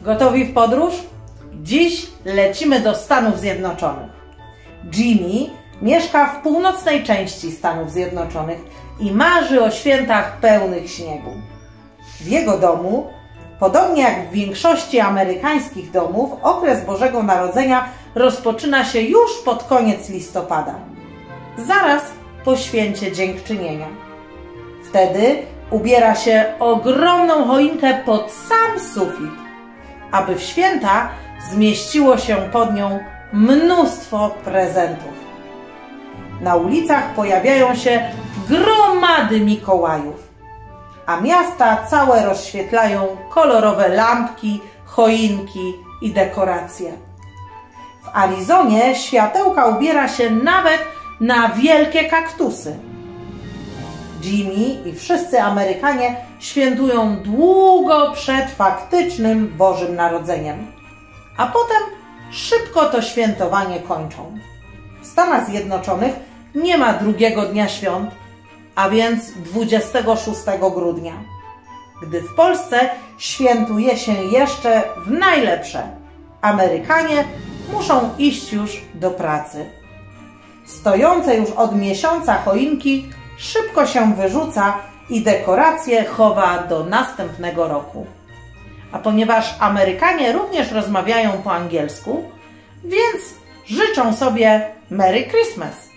Gotowi w podróż? Dziś lecimy do Stanów Zjednoczonych. Jimmy mieszka w północnej części Stanów Zjednoczonych i marzy o świętach pełnych śniegu. W jego domu, podobnie jak w większości amerykańskich domów, okres Bożego Narodzenia rozpoczyna się już pod koniec listopada, zaraz po święcie Dziękczynienia. Wtedy ubiera się ogromną choinkę pod sam sufit, aby w święta zmieściło się pod nią mnóstwo prezentów. Na ulicach pojawiają się gromady Mikołajów, a miasta całe rozświetlają kolorowe lampki, choinki i dekoracje. W Arizonie światełka ubiera się nawet na wielkie kaktusy. Jimmy i wszyscy Amerykanie świętują długo przed faktycznym Bożym Narodzeniem, a potem szybko to świętowanie kończą. W Stanach Zjednoczonych nie ma drugiego dnia świąt, a więc 26 grudnia, gdy w Polsce świętuje się jeszcze w najlepsze. Amerykanie muszą iść już do pracy. Stojące już od miesiąca choinki szybko się wyrzuca i dekoracje chowa do następnego roku. A ponieważ Amerykanie również rozmawiają po angielsku, więc życzą sobie Merry Christmas.